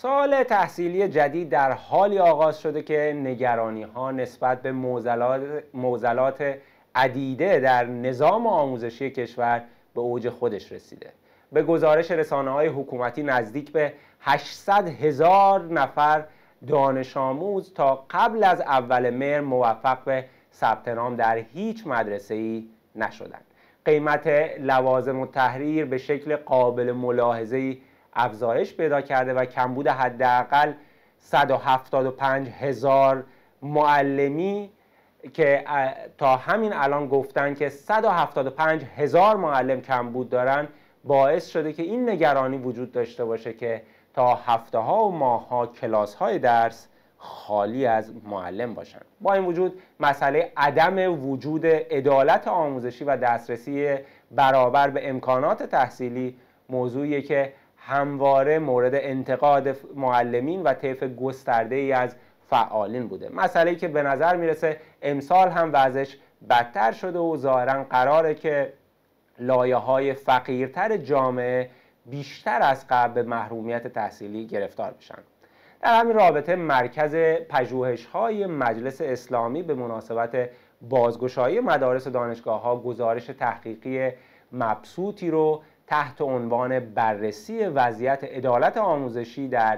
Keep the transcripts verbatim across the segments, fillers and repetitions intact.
سال تحصیلی جدید در حالی آغاز شده که نگرانی‌ها نسبت به معضلات معضلات عدیده در نظام آموزشی کشور به اوج خودش رسیده. به گزارش رسانه‌های حکومتی نزدیک به هشتصد هزار نفر دانش آموز تا قبل از اول مهر موفق به ثبت نام در هیچ مدرسه‌ای نشدند. قیمت لوازم التحریر به شکل قابل ملاحظه‌ای افزایش پیدا کرده و کمبود حداقل صد و هفتاد و پنج هزار معلمی که تا همین الان گفتن که صد و هفتاد و پنج هزار معلم کمبود دارن باعث شده که این نگرانی وجود داشته باشه که تا هفته ها و ماه ها کلاس های درس خالی از معلم باشن. با این وجود مسئله عدم وجود عدالت آموزشی و دسترسی برابر به امکانات تحصیلی موضوعیه که همواره مورد انتقاد معلمین و طیف گسترده‌ای از فعالین بوده. مسئله‌ای که به نظر میرسه امسال هم وضعش بدتر شده و ظاهراً قراره که لایه‌های فقیرتر جامعه بیشتر از قبل به محرومیت تحصیلی گرفتار بشن. در همین رابطه مرکز پژوهش‌های مجلس اسلامی به مناسبت بازگشایی مدارس و دانشگاه‌ها گزارش تحقیقی مبسوطی رو تحت عنوان بررسی وضعیت عدالت آموزشی در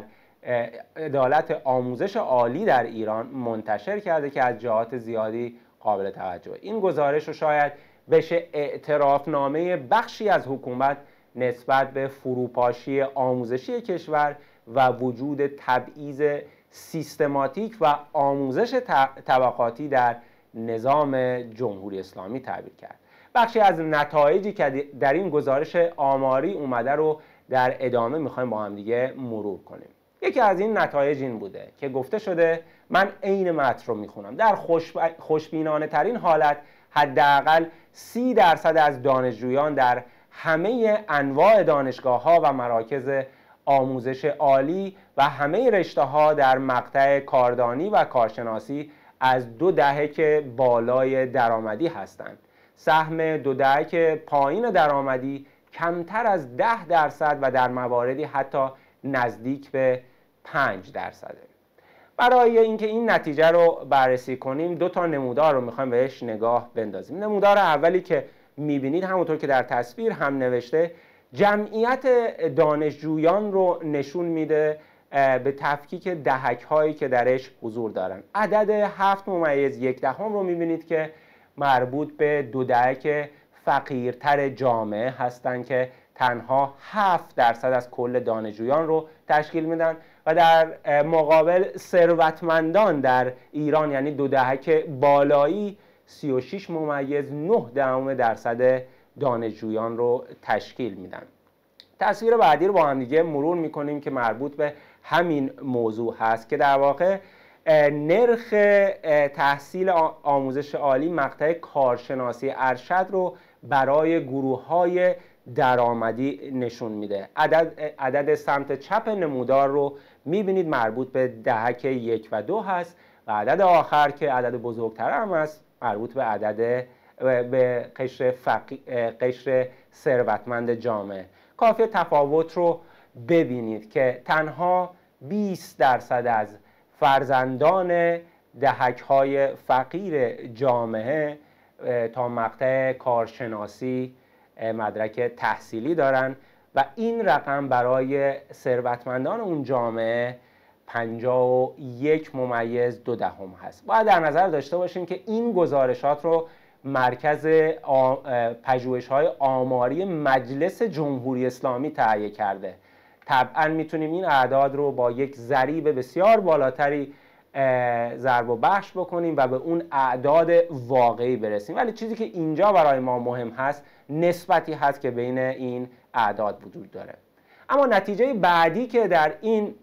عدالت آموزش عالی در ایران منتشر کرده که از جهات زیادی قابل توجه. این گزارش رو شاید بشه اعترافنامه بخشی از حکومت نسبت به فروپاشی آموزشی کشور و وجود تبعیض سیستماتیک و آموزش طبقاتی در نظام جمهوری اسلامی تعبیر کرد. بخشی از نتایجی که در این گزارش آماری اومده رو در ادامه میخوایم با هم دیگه مرور کنیم. یکی از این نتایج این بوده که گفته شده، من عین متن رو میخونم، در خوشبینانه ترین حالت حداقل سی درصد از دانشجویان در همه انواع دانشگاه‌ها و مراکز آموزش عالی و همه رشته‌ها در مقطع کاردانی و کارشناسی از دو دهک بالای درآمدی هستند. سهم دو دهک پایین درآمدی کمتر از ده درصد و در مواردی حتی نزدیک به پنج درصده. برای اینکه این نتیجه رو بررسی کنیم دو تا نمودار رو میخوایم بهش نگاه بندازیم. نمودار اولی که میبینید همونطور که در تصویر هم نوشته جمعیت دانشجویان رو نشون میده به تفکیک دهک هایی که درش حضور دارن. عدد هفت ممیز یک دهم رو میبینید که مربوط به دو دهک فقیرتر جامعه هستند که تنها هفت درصد از کل دانشجویان رو تشکیل میدن و در مقابل ثروتمندان در ایران یعنی دو دهک بالایی سی و شش ممیز نه دهم درصد دانشجویان رو تشکیل میدن. تصویر بعدی رو با هم دیگه مرور میکنیم که مربوط به همین موضوع هست که در واقع نرخ تحصیل آموزش عالی مقطع کارشناسی ارشد رو برای گروه‌های درآمدی نشون میده. عدد عدد سمت چپ نمودار رو میبینید مربوط به دهک یک و دو هست و عدد آخر که عدد بزرگتر هم هست مربوط به عدد به قشر فقی... قشر ثروتمند جامعه. کافی تفاوت رو ببینید که تنها بیست درصد از فرزندان دهک‌های فقیر جامعه تا مقطع کارشناسی مدرک تحصیلی دارن و این رقم برای ثروتمندان اون جامعه پنجاه و یک ممیز دو دهم هست. باید در نظر داشته باشیم که این گزارشات رو مرکز پژوهش‌های آماری مجلس جمهوری اسلامی تهیه کرده. طبعا میتونیم این اعداد رو با یک ضریب بسیار بالاتری ضرب و بخش بکنیم و به اون اعداد واقعی برسیم، ولی چیزی که اینجا برای ما مهم هست نسبتی هست که بین این اعداد وجود داره. اما نتیجه بعدی که در این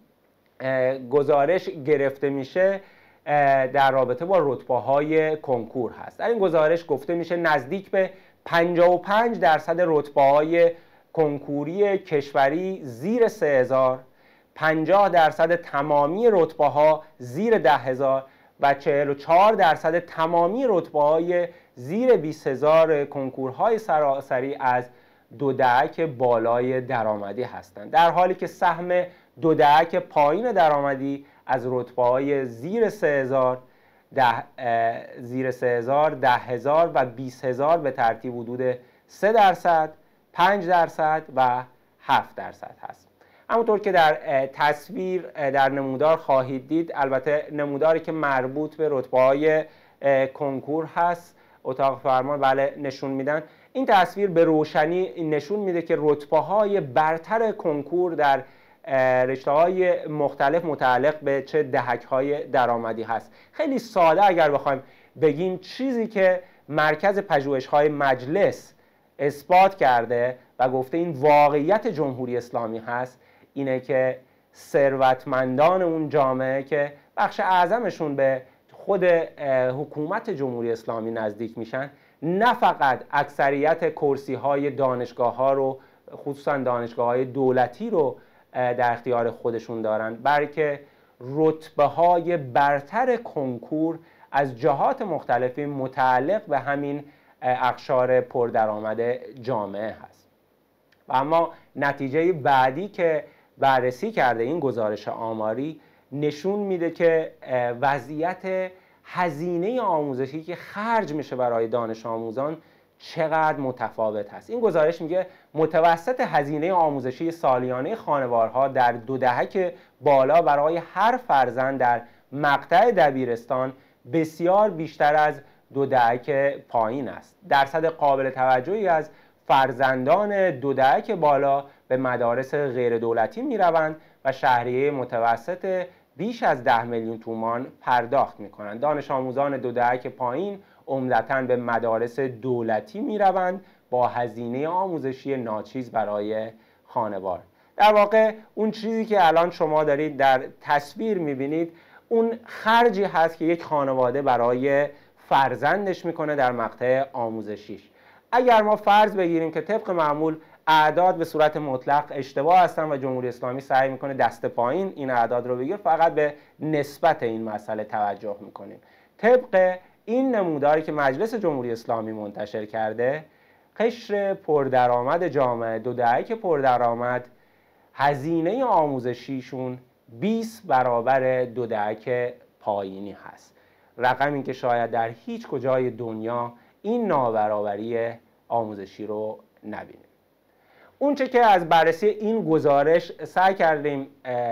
گزارش گرفته میشه در رابطه با رتبه‌های کنکور هست. در این گزارش گفته میشه نزدیک به پنجاه و پنج درصد رتبه‌های کنکوری کشوری زیر سه هزار، پنجاه درصد تمامی رتبه‌ها زیر ده هزار و چهل و چهار درصد تمامی رتبه‌های زیر بیست هزار کنکورهای سراسری از دو دهک بالای درآمدی هستند، در حالی که سهم دو دهک پایین درآمدی از رتبه‌های زیر سه هزار، ده زیر سه هزار، ده هزار و بیست هزار به ترتیب حدود سه درصد، پنج درصد و هفت درصد هست. همونطور که در تصویر در نمودار خواهید دید، البته نموداری که مربوط به رتبه‌های کنکور هست، اتاق فرمان بله نشون میدن. این تصویر به روشنی نشون میده که رتبه‌های برتر کنکور در رشته‌های مختلف متعلق به چه دهک‌های درآمدی هست. خیلی ساده اگر بخوایم بگیم، چیزی که مرکز پژوهش‌های مجلس اثبات کرده و گفته این واقعیت جمهوری اسلامی هست، اینه که ثروتمندان اون جامعه که بخش اعظمشون به خود حکومت جمهوری اسلامی نزدیک میشن، نه فقط اکثریت کرسی‌های دانشگاه‌ها رو، خصوصا دانشگاه‌های دولتی رو در اختیار خودشون دارن، بلکه رتبه‌های برتر کنکور از جهات مختلفی متعلق به همین اقشار پردرآمد جامعه هست. و اما نتیجه بعدی که بررسی کرده این گزارش آماری نشون میده که وضعیت هزینه آموزشی که خرج میشه برای دانش آموزان چقدر متفاوت هست. این گزارش میگه متوسط هزینه آموزشی سالیانه خانوارها در دو دهک بالا برای هر فرزند در مقطع دبیرستان بسیار بیشتر از دو دهک پایین است. درصد قابل توجهی از فرزندان دو دهک بالا به مدارس غیر دولتی می روند و شهریه متوسط بیش از ده میلیون تومان پرداخت می کنند. دانش آموزان دو دهک پایین عمدتاً به مدارس دولتی می روند با هزینه آموزشی ناچیز برای خانوار. در واقع اون چیزی که الان شما دارید در تصویر می بینید، اون خرجی هست که یک خانواده برای فرزندش میکنه در مقطع آموزشیش. اگر ما فرض بگیریم که طبق معمول اعداد به صورت مطلق اشتباه هستن و جمهوری اسلامی سعی میکنه دست پایین این اعداد رو بگیر، فقط به نسبت این مسئله توجه میکنیم. طبق این نموداری که مجلس جمهوری اسلامی منتشر کرده، قشر پردرآمد جامعه، دو دهک پردرآمد، هزینه آموزشیشون بیست برابر دو دهک پایینی هست. رقمی که شاید در هیچ کجای دنیا این نابرابری آموزشی رو نبینیم. اونچه که از بررسی این گزارش سعی کردیم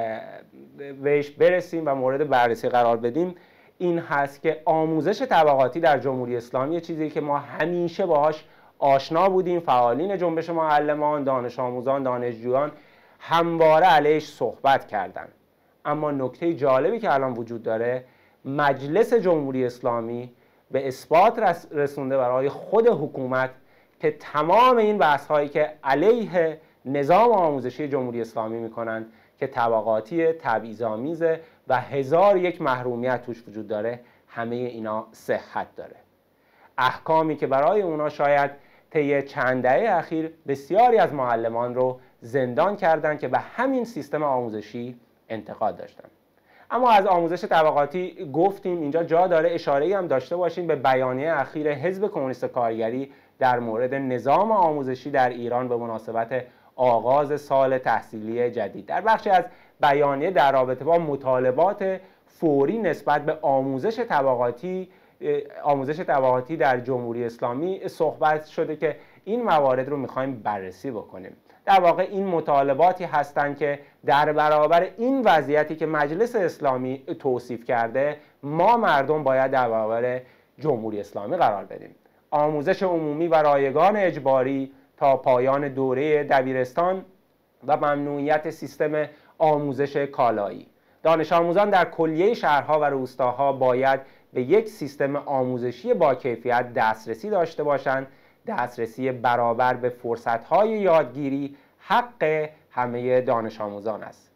بهش برسیم و مورد بررسی قرار بدیم این هست که آموزش طبقاتی در جمهوری اسلامی یه چیزی که ما همیشه باهاش آشنا بودیم. فعالین جنبش معلمان، دانش آموزان، دانشجویان همواره علیهش صحبت کردن. اما نکته جالبی که الان وجود داره، مجلس جمهوری اسلامی به اثبات رسونده برای خود حکومت که تمام این بحث هایی که علیه نظام آموزشی جمهوری اسلامی میکنن که طبقاتی، تبعیض‌آمیزه و هزار یک محرومیت توش وجود داره، همه اینا صحت داره. احکامی که برای اونا شاید طی چند دهه اخیر بسیاری از معلمان رو زندان کردن که به همین سیستم آموزشی انتقاد داشتن. اما از آموزش طبقاتی گفتیم، اینجا جا داره اشاره‌ای هم داشته باشیم به بیانیه اخیر حزب کمونیست کارگری در مورد نظام آموزشی در ایران به مناسبت آغاز سال تحصیلی جدید. در بخشی از بیانیه در رابطه با مطالبات فوری نسبت به آموزش طبقاتی آموزش طبقاتی در جمهوری اسلامی صحبت شده که این موارد رو می‌خوایم بررسی بکنیم. در واقع این مطالباتی هستند که در برابر این وضعیتی که مجلس اسلامی توصیف کرده، ما مردم باید در برابر جمهوری اسلامی قرار بدیم. آموزش عمومی و رایگان اجباری تا پایان دوره دبیرستان و ممنوعیت سیستم آموزش کالایی. دانش آموزان در کلیه شهرها و روستاها باید به یک سیستم آموزشی با کیفیت دسترسی داشته باشند. دسترسی برابر به فرصت‌های یادگیری حق همه دانش آموزان است.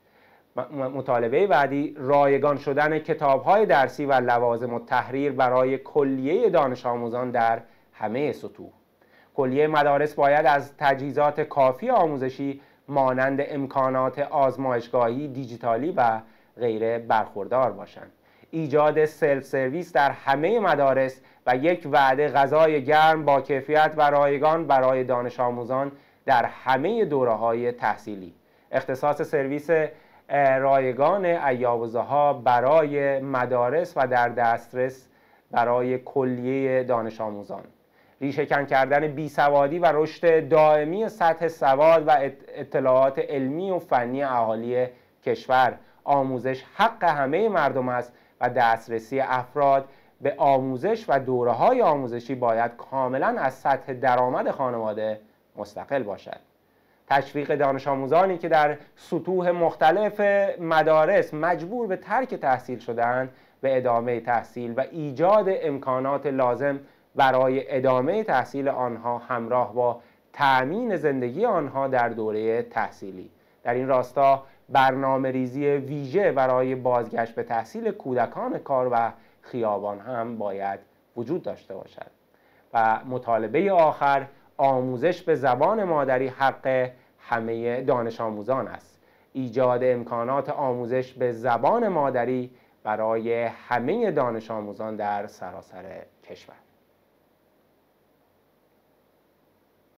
مطالبه بعدی، رایگان شدن کتاب‌های درسی و لوازم التحریر برای کلیه دانش آموزان در همه سطوح. کلیه مدارس باید از تجهیزات کافی آموزشی مانند امکانات آزمایشگاهی، دیجیتالی و غیره برخوردار باشند. ایجاد سلف سرویس در همه مدارس و یک وعده غذای گرم با کیفیت و رایگان برای دانش آموزان در همه دوره‌های تحصیلی. اختصاص سرویس رایگان ایاب‌وزها برای مدارس و در دسترس برای کلیه دانش آموزان، ریشه‌کن کردن بیسوادی و رشد دائمی سطح سواد و اطلاعات علمی و فنی اهالی کشور. آموزش حق همه مردم است و دسترسی افراد به آموزش و دوره‌های آموزشی باید کاملاً از سطح درآمد خانواده مستقل باشد. تشویق دانش آموزانی که در سطوح مختلف مدارس مجبور به ترک تحصیل شدند به ادامه تحصیل و ایجاد امکانات لازم برای ادامه تحصیل آنها همراه با تأمین زندگی آنها در دوره تحصیلی. در این راستا برنامه ریزی ویژه برای بازگشت به تحصیل کودکان کار و خیابان هم باید وجود داشته باشد. و مطالبه آخر، آموزش به زبان مادری حق همه دانش آموزان است. ایجاد امکانات آموزش به زبان مادری برای همه دانش آموزان در سراسر کشور.